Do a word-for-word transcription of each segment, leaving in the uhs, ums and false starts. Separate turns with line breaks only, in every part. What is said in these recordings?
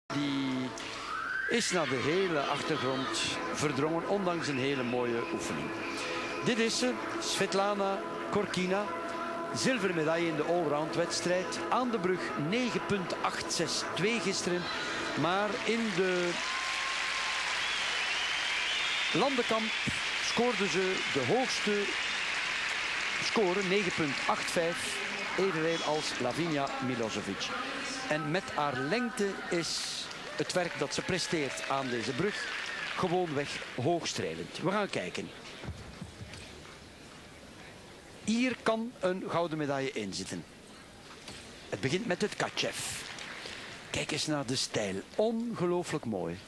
Die is naar de hele achtergrond verdrongen, ondanks een hele mooie oefening. Dit is ze, Svetlana Korkina. Zilveren medaille in de allround wedstrijd. Aan de brug negen komma acht zes twee gisteren. Maar in de landenkamp scoorde ze de hoogste score, negen komma acht vijf. Evenveel als Lavinia Milosevic. En met haar lengte is het werk dat ze presteert aan deze brug gewoonweg hoogstrelend. We gaan kijken. Hier kan een gouden medaille in zitten. Het begint met het Tkachev. Kijk eens naar de stijl. Ongelooflijk mooi.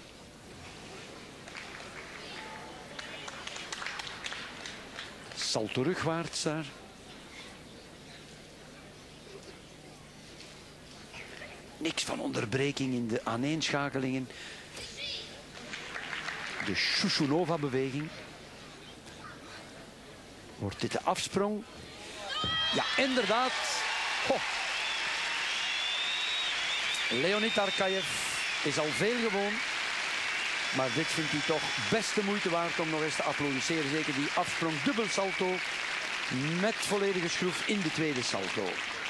Salto rugwaarts daar. Niks van onderbreking in de aaneenschakelingen. De Shushunova-beweging. Wordt dit de afsprong? Ja, inderdaad. Ho. Leonid Arkaev is al veel gewoon. Maar dit vindt hij toch best de moeite waard om nog eens te applaudisseren. Zeker die afsprong dubbel salto met volledige schroef in de tweede salto.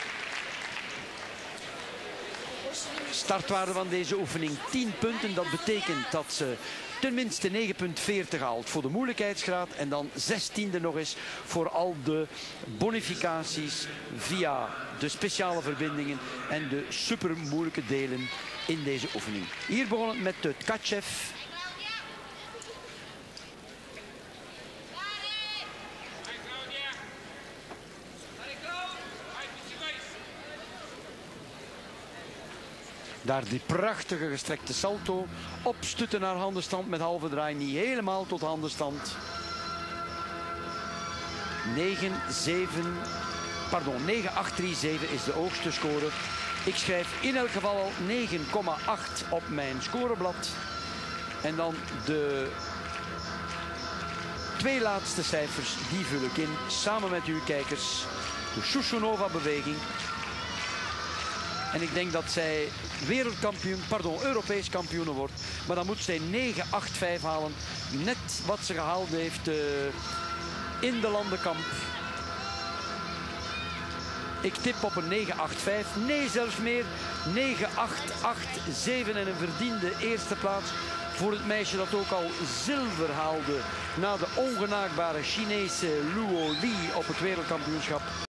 Startwaarde van deze oefening tien punten. Dat betekent dat ze tenminste negen komma veertig haalt voor de moeilijkheidsgraad. En dan zestiende nog eens voor al de bonificaties via de speciale verbindingen en de super moeilijke delen in deze oefening. Hier begon het met de Tkachev. Daar die prachtige gestrekte salto. Opstutten naar handenstand met halve draai. Niet helemaal tot handenstand. negen zeven, pardon, negen acht drie zeven is de hoogste score. Ik schrijf in elk geval al negen komma acht op mijn scoreblad. En dan de twee laatste cijfers, die vul ik in samen met u kijkers. De Shushunova-beweging. En ik denk dat zij wereldkampioen, pardon, Europees kampioen wordt. Maar dan moet zij negen acht vijf halen. Net wat ze gehaald heeft uh, in de landenkamp. Ik tip op een negen acht vijf. Nee, zelfs meer. negen acht acht zeven en een verdiende eerste plaats voor het meisje dat ook al zilver haalde na de ongenaakbare Chinese Luo Li op het wereldkampioenschap.